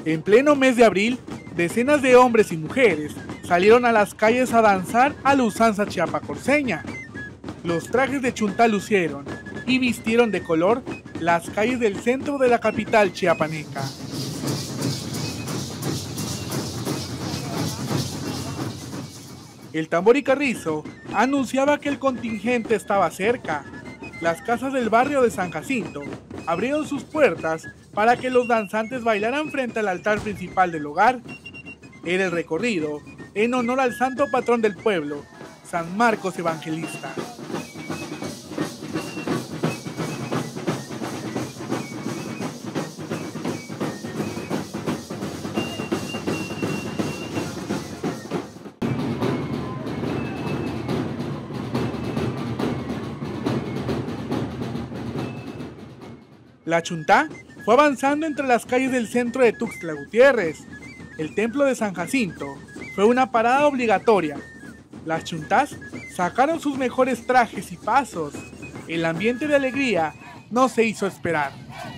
En pleno mes de abril, decenas de hombres y mujeres salieron a las calles a danzar a la usanza chiapacorseña. Los trajes de chuntá lucieron y vistieron de color las calles del centro de la capital chiapaneca. El tambor y carrizo anunciaba que el contingente estaba cerca. Las casas del barrio de San Jacinto abrieron sus puertas para que los danzantes bailaran frente al altar principal del hogar. Era el recorrido en honor al santo patrón del pueblo, San Marcos Evangelista. La chuntá fue avanzando entre las calles del centro de Tuxtla Gutiérrez. El templo de San Jacinto fue una parada obligatoria. Las chuntás sacaron sus mejores trajes y pasos. El ambiente de alegría no se hizo esperar.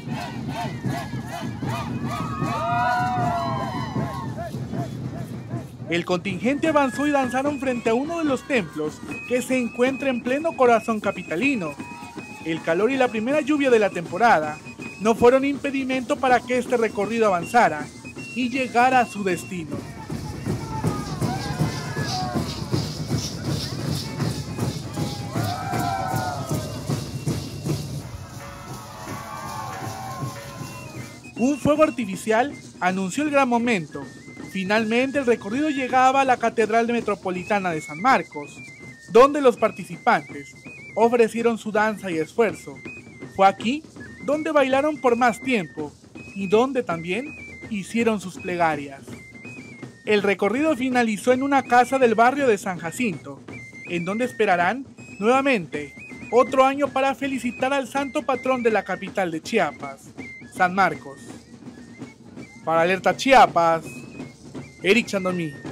El contingente avanzó y danzaron frente a uno de los templos que se encuentra en pleno corazón capitalino. El calor y la primera lluvia de la temporada no fueron impedimento para que este recorrido avanzara y llegara a su destino. Un fuego artificial anunció el gran momento. Finalmente el recorrido llegaba a la Catedral Metropolitana de San Marcos, donde los participantes ofrecieron su danza y esfuerzo. Fue aquí donde bailaron por más tiempo y donde también hicieron sus plegarias. El recorrido finalizó en una casa del barrio de San Jacinto, en donde esperarán nuevamente otro año para felicitar al santo patrón de la capital de Chiapas, San Marcos. Para Alerta Chiapas, Eric Chandomí.